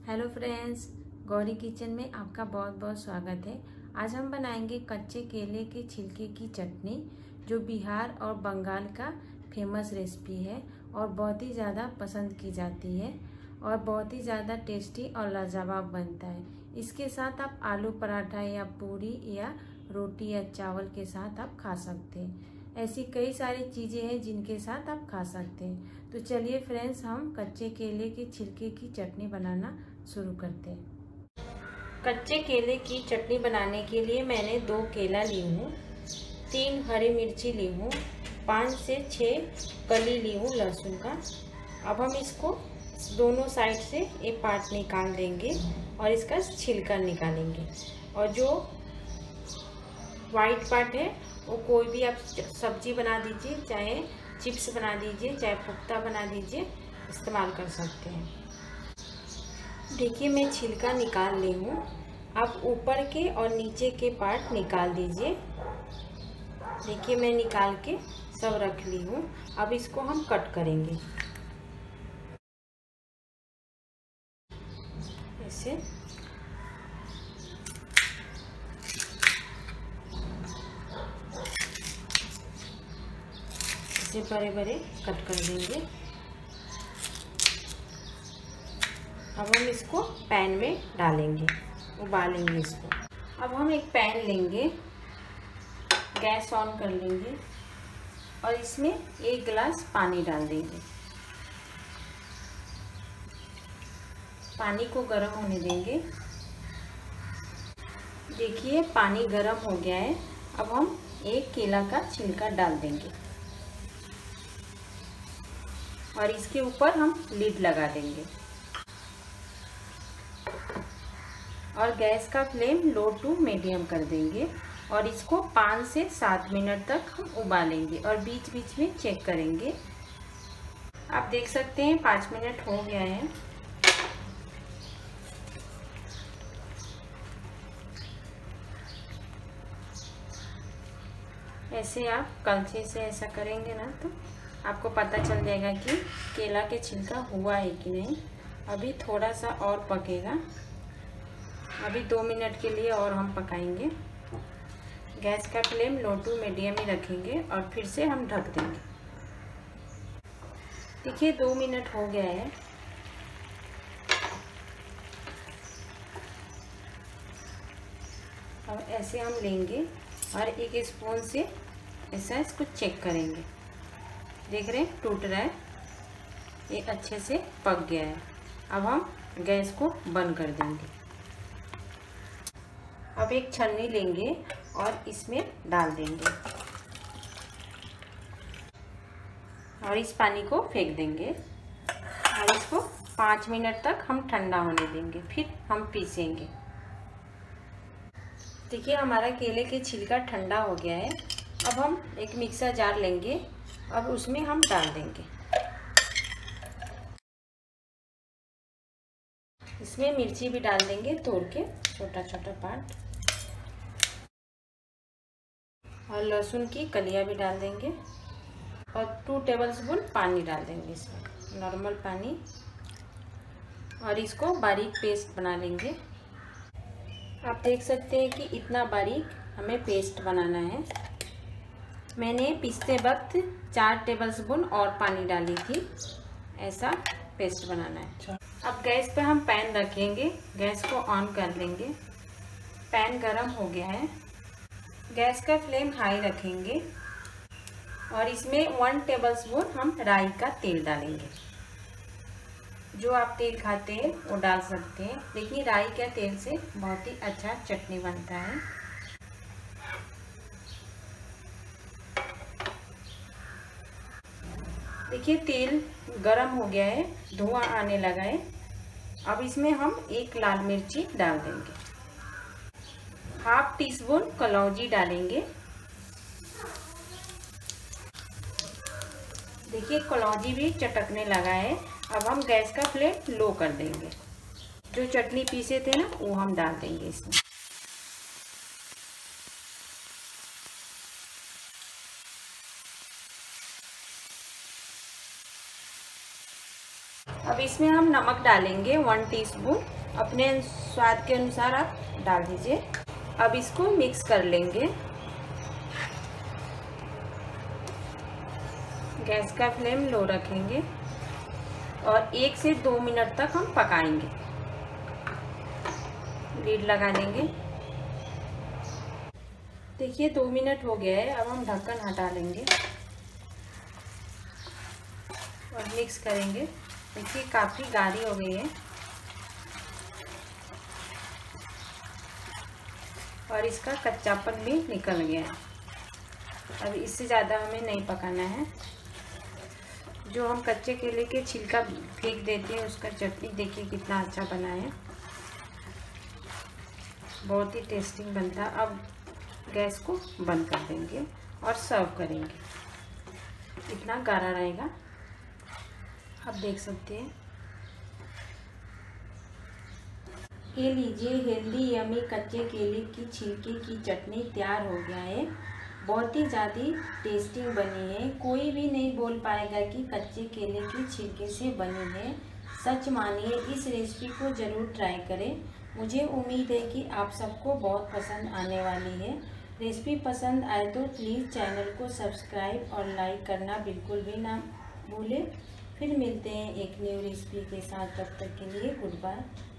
Hello friends, Gauri kitchen में आपका बहुत बहुत स्वागत है। आज हम बनाएंगे कच्चे केले के छिलके की चटनी, जो बिहार और बंगाल का फेमस रेसिपी है और बहुत ही ज़्यादा पसंद की जाती है और बहुत ही ज़्यादा टेस्टी और लाजवाब बनता है। इसके साथ आप आलू पराठा या पूरी या रोटी या चावल के साथ आप खा सकते हैं। ऐसी कई सारी चीज़ें हैं जिनके साथ आप खा सकते हैं। तो चलिए फ्रेंड्स, हम कच्चे केले के छिलके की चटनी बनाना शुरू करते हैं। कच्चे केले की चटनी बनाने के लिए मैंने 2 केला ली हूँ, 3 हरी मिर्ची ली हूँ, 5 से 6 कली ली हूँ लहसुन का। अब हम इसको दोनों साइड से एक पार्ट निकाल देंगे और इसका छिलका निकालेंगे। और जो वाइट पार्ट है वो कोई भी आप सब्जी बना दीजिए, चाहे चिप्स बना दीजिए, चाहे कोफ्ता बना दीजिए, इस्तेमाल कर सकते हैं। देखिए मैं छिलका निकाल ली हूँ। आप ऊपर के और नीचे के पार्ट निकाल दीजिए। देखिए मैं निकाल के सब रख ली हूँ। अब इसको हम कट करेंगे ऐसे। इसे बड़े बड़े कट कर देंगे। अब हम इसको पैन में डालेंगे, उबालेंगे इसको। अब हम एक पैन लेंगे, गैस ऑन कर लेंगे और इसमें 1 गिलास पानी डाल देंगे। पानी को गर्म होने देंगे। देखिए पानी गर्म हो गया है। अब हम एक केला का छिलका डाल देंगे और इसके ऊपर हम लिड लगा देंगे और गैस का फ्लेम लो टू मीडियम कर देंगे और इसको 5 से 7 मिनट तक हम उबालेंगे और बीच बीच में चेक करेंगे। आप देख सकते हैं 5 मिनट हो गया है। ऐसे आप कलछे से ऐसा करेंगे ना तो आपको पता चल जाएगा कि केला के छिलका हुआ है कि नहीं। अभी थोड़ा सा और पकेगा। अभी 2 मिनट के लिए और हम पकाएंगे। गैस का फ्लेम लो टू मीडियम ही रखेंगे और फिर से हम ढक देंगे। देखिए 2 मिनट हो गया है। अब ऐसे हम लेंगे और एक स्पून से ऐसा इसको चेक करेंगे। देख रहे हैं टूट रहा है, ये अच्छे से पक गया है। अब हम गैस को बंद कर देंगे। अब एक छन्नी लेंगे और इसमें डाल देंगे और इस पानी को फेंक देंगे और इसको 5 मिनट तक हम ठंडा होने देंगे, फिर हम पीसेंगे। देखिए हमारा केले के छिलका ठंडा हो गया है। अब हम एक मिक्सर जार लेंगे और उसमें हम डाल देंगे। इसमें मिर्ची भी डाल देंगे तोड़ के, छोटा छोटा पार्ट, और लहसुन की कलियां भी डाल देंगे और 2 टेबलस्पून पानी डाल देंगे, इसमें नॉर्मल पानी, और इसको बारीक पेस्ट बना लेंगे। आप देख सकते हैं कि इतना बारीक हमें पेस्ट बनाना है। मैंने पीसते वक्त 4 टेबलस्पून और पानी डाली थी। ऐसा पेस्ट बनाना है। अब गैस पे हम पैन रखेंगे, गैस को ऑन कर लेंगे। पैन गरम हो गया है। गैस का फ्लेम हाई रखेंगे और इसमें 1 टेबलस्पून हम राई का तेल डालेंगे। जो आप तेल खाते हैं वो डाल सकते हैं, लेकिन राई के तेल से बहुत ही अच्छा चटनी बनता है। देखिए तेल गरम हो गया है, धुआं आने लगा है। अब इसमें हम 1 लाल मिर्ची डाल देंगे, 1/2 टीस्पून कलौंजी डालेंगे। देखिए कलौंजी भी चटकने लगा है। अब हम गैस का फ्लेम लो कर देंगे। जो चटनी पीसे थे ना वो हम डाल देंगे इसमें। अब इसमें हम नमक डालेंगे 1 टीस्पून। अपने स्वाद के अनुसार आप डाल दीजिए। अब इसको मिक्स कर लेंगे। गैस का फ्लेम लो रखेंगे और 1 से 2 मिनट तक हम पकाएंगे। लीड लगा देंगे। देखिए 2 मिनट हो गया है। अब हम ढक्कन हटा लेंगे और मिक्स करेंगे। देखिए काफ़ी गाढ़ी हो गई है और इसका कच्चापन भी निकल गया है। अब इससे ज़्यादा हमें नहीं पकाना है। जो हम कच्चे केले के छिलका फेंक देते हैं उसका चटनी देखिए कितना अच्छा बना है, बहुत ही टेस्टी बनता है। अब गैस को बंद कर देंगे और सर्व करेंगे। इतना गाढ़ा रहेगा, आप देख सकते हैं। ये लीजिए हेल्दी यमी कच्चे केले की छिलके की चटनी तैयार हो गया है। बहुत ही ज़्यादा टेस्टी बनी है। कोई भी नहीं बोल पाएगा कि कच्चे केले की छिलके से बनी है। सच मानिए, इस रेसिपी को ज़रूर ट्राई करें। मुझे उम्मीद है कि आप सबको बहुत पसंद आने वाली है। रेसिपी पसंद आए तो प्लीज़ चैनल को सब्सक्राइब और लाइक करना बिल्कुल भी ना भूलें। फिर मिलते हैं एक न्यू रेसिपी के साथ। तब तक के लिए गुड बाय।